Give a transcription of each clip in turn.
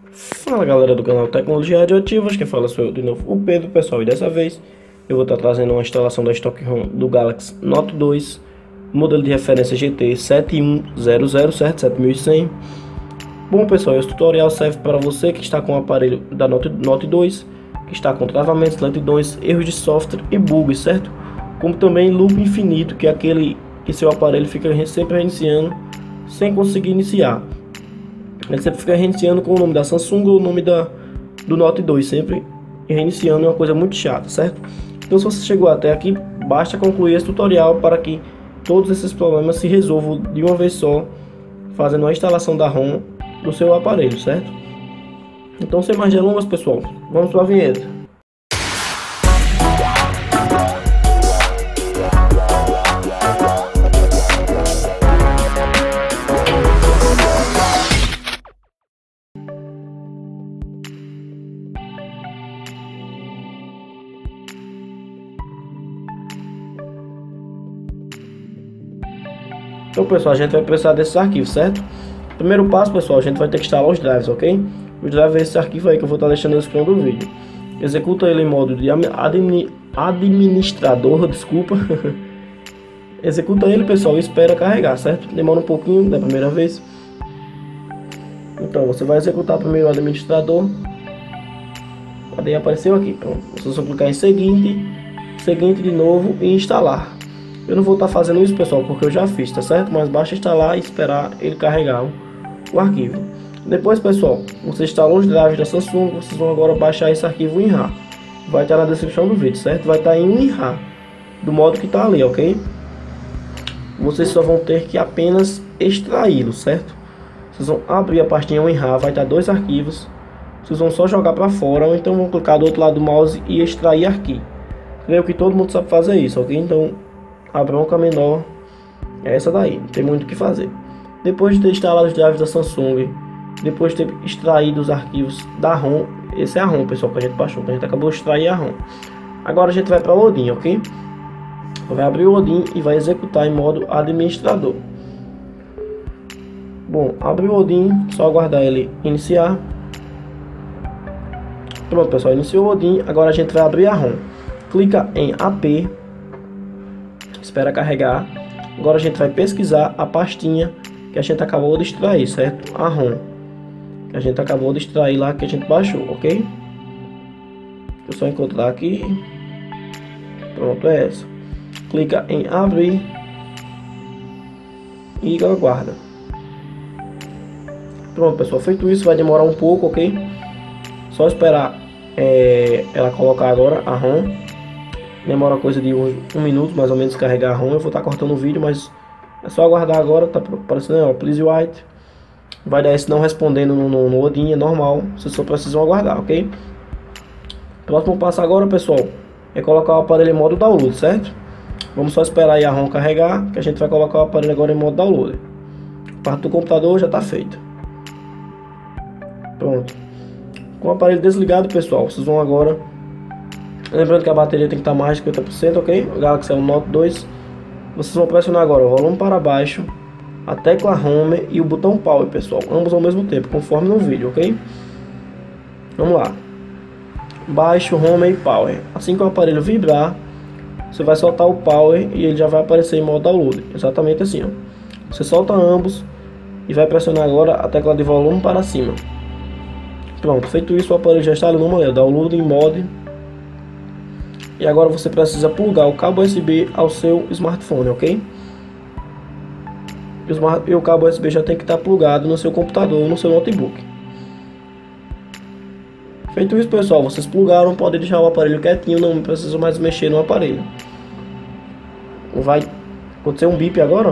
Fala galera do canal Tecnologia Radioativas, quem fala sou eu de novo, o Pedro, pessoal, e dessa vez eu vou estar trazendo uma instalação da Stock ROM do Galaxy Note 2, modelo de referência GT 7100, certo? 7100. Bom pessoal, esse tutorial serve para você que está com o aparelho da Note 2, que está com travamentos, lentidões, erros de software e bugs, certo? Como também loop infinito, que é aquele que seu aparelho fica sempre reiniciando sem conseguir iniciar. Ele sempre fica reiniciando com o nome da Samsung ou o nome do Note 2, sempre reiniciando, é uma coisa muito chata, certo? Então se você chegou até aqui, basta concluir esse tutorial para que todos esses problemas se resolvam de uma vez só, fazendo a instalação da ROM do seu aparelho, certo? Então sem mais delongas, pessoal, vamos para a vinheta. Então pessoal, a gente vai precisar desses arquivos, certo? Primeiro passo, pessoal, a gente vai ter que instalar os drives, ok? Os drives é esse arquivo aí que eu vou estar deixando na descrição do vídeo. Executa ele em modo de administrador, desculpa. Executa ele, pessoal, e espera carregar, certo? Demora um pouquinho da primeira vez. Então você vai executar primeiro o administrador. Cadê? Apareceu aqui, pronto. Vocês vão clicar em seguinte de novo e instalar. Eu não vou estar fazendo isso, pessoal, porque eu já fiz, tá certo? Mas basta instalar e esperar ele carregar o arquivo. Depois, pessoal, você instalou os drives da Samsung, vocês vão agora baixar esse arquivo WinRAR. Vai estar na descrição do vídeo, certo? Vai estar em WinRAR, do modo que está ali, ok? Vocês só vão ter que apenas extraí-lo, certo? Vocês vão abrir a pastinha WinRAR, vai estar dois arquivos. Vocês vão só jogar para fora, ou então vão clicar do outro lado do mouse e extrair aqui. Creio que todo mundo sabe fazer isso, ok? Então a bronca menor é essa daí, não tem muito o que fazer. Depois de ter instalado os drives da Samsung, depois de ter extraído os arquivos da ROM, esse é a ROM, pessoal, que a gente baixou, que a gente acabou de extrair a ROM. Agora a gente vai para o Odin, ok? Vai abrir o Odin e vai executar em modo administrador. Bom, abre o Odin, só aguardar ele iniciar. Pronto, pessoal, iniciou o Odin. Agora a gente vai abrir a ROM. Clica em AP. Espera carregar. Agora a gente vai pesquisar a pastinha que a gente acabou de extrair, certo? A ROM que a gente acabou de extrair lá, que a gente baixou, ok? Deixa eu só encontrar aqui. Pronto, é essa. Clica em abrir e aguarda. Pronto, pessoal, feito isso, vai demorar um pouco, ok? Só esperar ela colocar agora a ROM. Demora coisa de um minuto mais ou menos carregar a ROM. Eu vou estar cortando o vídeo, mas é só aguardar agora. Tá aparecendo, ó, please wait. Vai dar esse não respondendo no Odin, é normal. Vocês só precisam aguardar, ok? Próximo passo agora, pessoal, é colocar o aparelho em modo download, certo? Vamos só esperar aí a ROM carregar, que a gente vai colocar o aparelho agora em modo download. A parte do computador já está feita. Pronto. Com o aparelho desligado, pessoal, vocês vão agora... Lembrando que a bateria tem que estar mais de 50%, ok? O Galaxy é um Note 2. Vocês vão pressionar agora o volume para baixo, a tecla Home e o botão Power, pessoal. Ambos ao mesmo tempo, conforme no vídeo, ok? Vamos lá. Baixo, Home e Power. Assim que o aparelho vibrar, você vai soltar o Power e ele já vai aparecer em modo download. Exatamente assim, ó. Você solta ambos e vai pressionar agora a tecla de volume para cima. Pronto, feito isso, o aparelho já está ali no modelo download em mod. E agora você precisa plugar o cabo USB ao seu smartphone, ok? E o cabo USB já tem que estar plugado no seu computador ou no seu notebook. Feito isso, pessoal, vocês plugaram, podem deixar o aparelho quietinho, não precisa mais mexer no aparelho. Vai acontecer um bip agora, ó.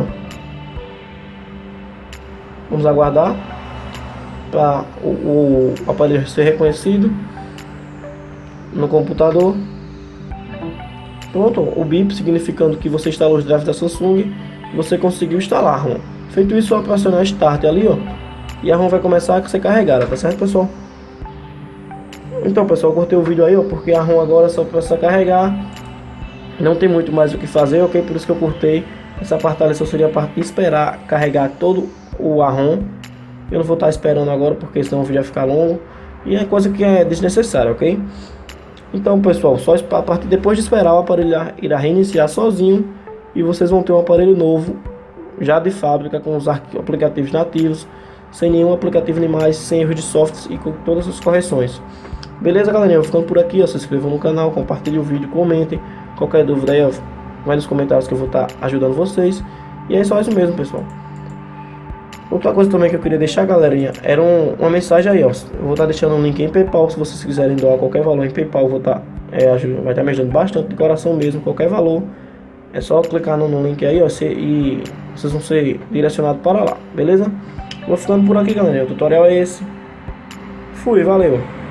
Vamos aguardar para o aparelho ser reconhecido no computador. Pronto, o bip significando que você instalou os drives da Samsung e você conseguiu instalar a ROM. Feito isso, só pressionar Start ali, ó, e a ROM vai começar a ser carregada, tá certo, pessoal? Então, pessoal, eu cortei o vídeo aí, ó, porque a ROM agora só precisa carregar. Não tem muito mais o que fazer, ok? Por isso que eu cortei essa parte ali, só seria a parte de esperar carregar todo a ROM Eu não vou estar esperando agora, porque senão o vídeo vai ficar longo. E é coisa que é desnecessária, ok? Então, pessoal, só a partir depois de esperar, o aparelho irá reiniciar sozinho. E vocês vão ter um aparelho novo, já de fábrica, com os aplicativos nativos, sem nenhum aplicativo demais, sem erros de software e com todas as correções. Beleza, galerinha? Eu vou ficando por aqui, ó. Se inscrevam no canal, compartilhem o vídeo, comentem. Qualquer dúvida aí, ó, vai nos comentários que eu vou estar ajudando vocês. E é só isso mesmo, pessoal. Outra coisa também que eu queria deixar, galerinha, era uma mensagem aí, ó. Eu vou estar deixando um link em PayPal, se vocês quiserem doar qualquer valor em PayPal, eu vou estar, vai estar me ajudando bastante, de coração mesmo, qualquer valor. É só clicar no link aí, ó, e vocês vão ser direcionados para lá, beleza? Vou ficando por aqui, galerinha. O tutorial é esse. Fui, valeu!